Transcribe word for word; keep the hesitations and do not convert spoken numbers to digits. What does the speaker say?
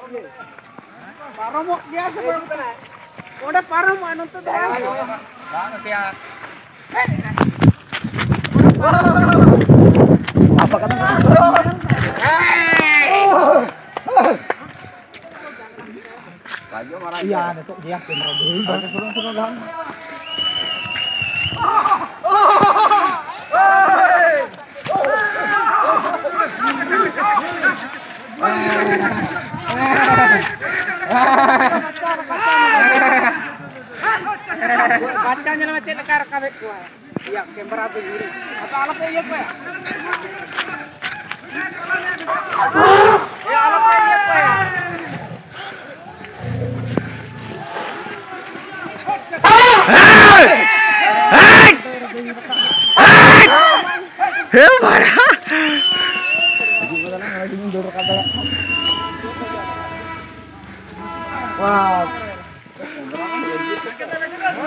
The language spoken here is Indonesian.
Paromok dia sebenarnya. Udah parom anu tuh. Banget ya. Apa kata? Iya, ada tuh dia kamera dulu. Ada suruh-suruh gang. Bacanya nama cek nekar kabeh kuah. Iya, kamera dulu. Apa alap ya, Pak ya? Ya alap ya, Pak ya. Hei, mana? Wow.